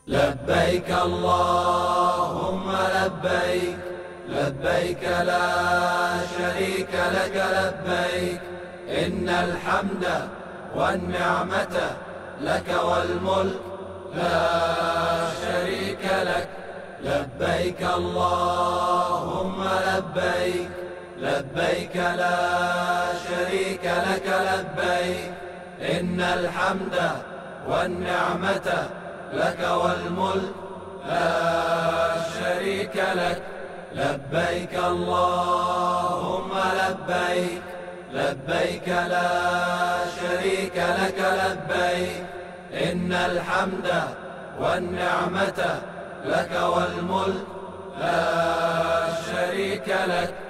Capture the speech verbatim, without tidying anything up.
لبيك اللهم لبيك، لبيك لا شريك لك لبيك، إن الحمد والنعمة لك والملك لا شريك لك. لبيك اللهم لبيك، لبيك لا شريك لك لبيك، إن الحمد والنعمة لك والملك لا شريك لك. لبيك اللهم لبيك، لبيك لا شريك لك لبيك، إن الحمد والنعمة لك والملك لا شريك لك.